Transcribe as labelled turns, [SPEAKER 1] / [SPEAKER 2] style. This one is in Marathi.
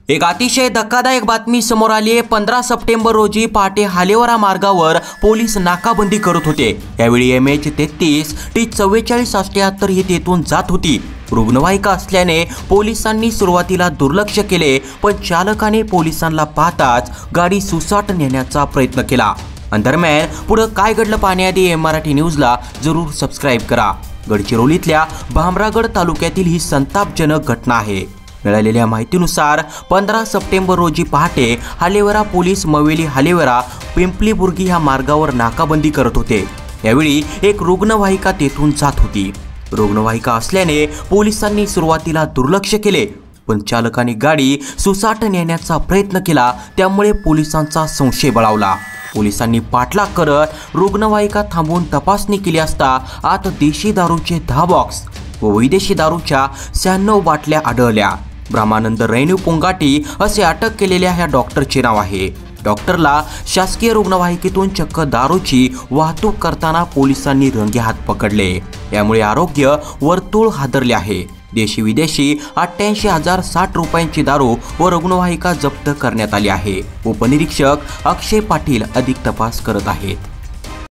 [SPEAKER 1] एक अतिशय धक्कादायक बातमी समोर आली आहे। 15 सप्टेंबर रोजी पहाटे हालेवरा मार्गावर पोलीस नाकाबंदी करत होते। यावेळी MH33 T4478 ही तेथून जात होती। रुग्णवाहिका असल्याने पोलिसांनी सुरुवातीला दुर्लक्ष केले, पण चालकाने पोलिसांना पाहताच गाडी सुसाट नेण्याचा प्रयत्न केला। दरम्यान पुढे काय घडलं पाहण्याआधी मराठी न्यूजला जरूर सबस्क्राइब करा। गडचिरोलीतल्या भामरागड तालुक्यातील ही संतापजनक घटना आहे। मिळालेल्या माहितीनुसार 15 सप्टेंबर रोजी पहाटे हालेवरा पोलीस मवेली हालेवरा पिंपलीबुर्गी ह्या मार्गावर नाकाबंदी करत होते। यावेळी एक रुग्णवाहिका तेथून जात होती। रुग्णवाहिका असल्याने पोलिसांनी सुरुवातीला दुर्लक्ष केले, पण चालकाने गाडी सुसाट नेण्याचा प्रयत्न केला, त्यामुळे पोलिसांचा संशय बळावला। पोलिसांनी पाठलाग करत रुग्णवाहिका थांबवून तपासणी केली असता आत देशी दारूचे 10 बॉक्स व विदेशी दारूच्या 96 बाटल्या आढळल्या। ब्रह्मानंद रेणू पोंगाटी असे अटक केलेल्या ह्या डॉक्टरचे नाव आहे। डॉक्टरला शासकीय रुग्णवाहिकेतून चक्क दारूची वाहतूक करताना पोलिसांनी रंगेहात पकडले। यामुळे आरोग्य वर्तुळ हादरले आहे। देशी विदेशी 88,060 रुपयांची दारू व रुग्णवाहिका जप्त करण्यात आली आहे। उपनिरीक्षक अक्षय पाटील अधिक तपास करत आहेत।